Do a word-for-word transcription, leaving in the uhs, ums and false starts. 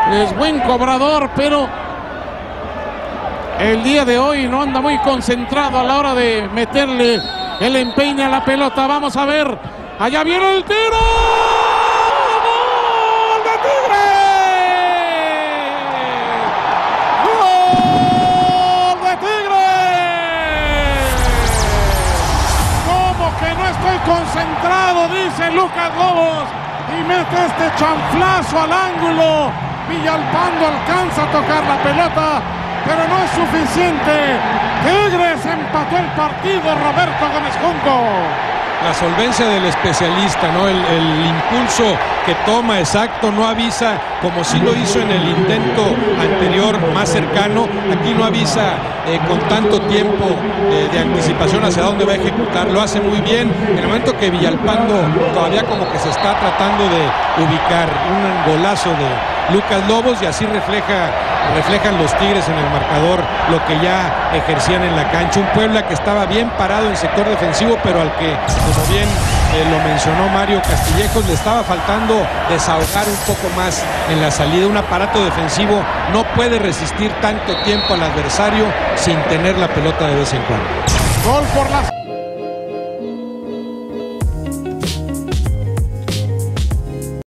es buen cobrador, pero el día de hoy no anda muy concentrado a la hora de meterle el empeine a la pelota. Vamos a ver, allá viene el tiro. ¡Gol de Tigres! ¡Gol de Tigres! ¿Cómo que no estoy concentrado?, dice Lucas Lobos, y mete este chanflazo al ángulo. Villalpando alcanza a tocar la pelota, pero no es suficiente. Tigres empató el partido, Roberto Gómez Junco. La solvencia del especialista, ¿no? El, el impulso que toma, exacto, no avisa como sí lo hizo en el intento anterior más cercano. Aquí no avisa eh, con tanto tiempo eh, de anticipación hacia dónde va a ejecutar. Lo hace muy bien. En el momento que Villalpando todavía como que se está tratando de ubicar, un golazo de Lucas Lobos, y así refleja reflejan los Tigres en el marcador lo que ya ejercían en la cancha. Un Puebla que estaba bien parado en el sector defensivo, pero al que, como bien eh, lo mencionó Mario Castillejos, le estaba faltando desahogar un poco más en la salida. Un aparato defensivo no puede resistir tanto tiempo al adversario sin tener la pelota de vez en cuando. Gol por las